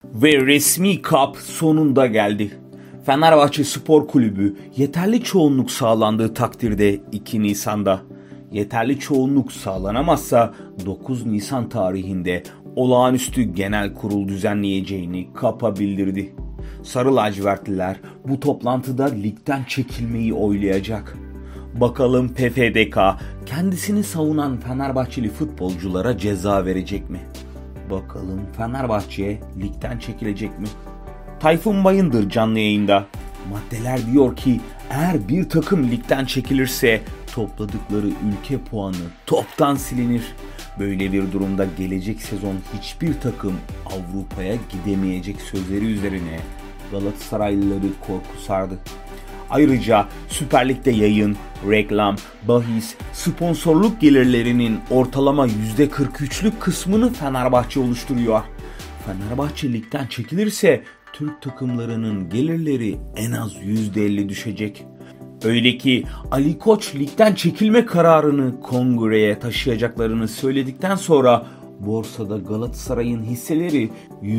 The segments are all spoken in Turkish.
Ve resmi kap sonunda geldi. Fenerbahçe Spor Kulübü yeterli çoğunluk sağlandığı takdirde 2 Nisan'da, yeterli çoğunluk sağlanamazsa 9 Nisan tarihinde olağanüstü genel kurul düzenleyeceğini kapa bildirdi. Sarı lacivertliler bu toplantıda ligden çekilmeyi oylayacak. Bakalım PFDK kendisini savunan Fenerbahçeli futbolculara ceza verecek mi? Bakalım Fenerbahçe ligden çekilecek mi? Tayfun Bayındır canlı yayında. Maddeler diyor ki eğer bir takım ligden çekilirse topladıkları ülke puanı toptan silinir. Böyle bir durumda gelecek sezon hiçbir takım Avrupa'ya gidemeyecek sözleri üzerine Galatasaraylıları korku sardı. Ayrıca Süper Lig'de yayın, reklam, bahis, sponsorluk gelirlerinin ortalama %43'lük kısmını Fenerbahçe oluşturuyor. Fenerbahçe ligden çekilirse Türk takımlarının gelirleri en az %50 düşecek. Öyle ki Ali Koç ligden çekilme kararını kongreye taşıyacaklarını söyledikten sonra borsada Galatasaray'ın hisseleri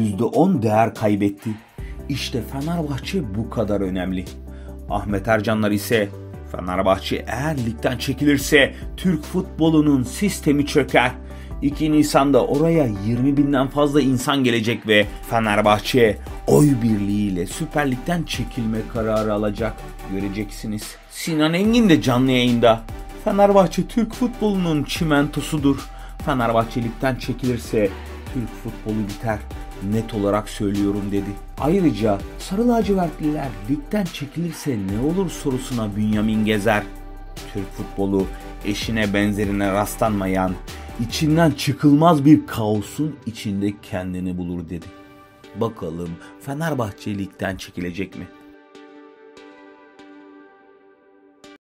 %10 değer kaybetti. İşte Fenerbahçe bu kadar önemli. Ahmet Ercanlar ise Fenerbahçe eğer ligden çekilirse Türk futbolunun sistemi çöker. 2 Nisan'da oraya 20.000'den fazla insan gelecek ve Fenerbahçe oy birliğiyle Süper Lig'den çekilme kararı alacak. Göreceksiniz. Sinan Engin de canlı yayında. Fenerbahçe Türk futbolunun çimentosudur. Fenerbahçe ligden çekilirse Türk futbolu biter. Net olarak söylüyorum dedi. Ayrıca Sarı lacivertliler ligden çekilirse ne olur sorusuna Bünyamin Gezer, Türk futbolu eşine benzerine rastlanmayan, içinden çıkılmaz bir kaosun içinde kendini bulur dedi. Bakalım Fenerbahçe ligden çekilecek mi?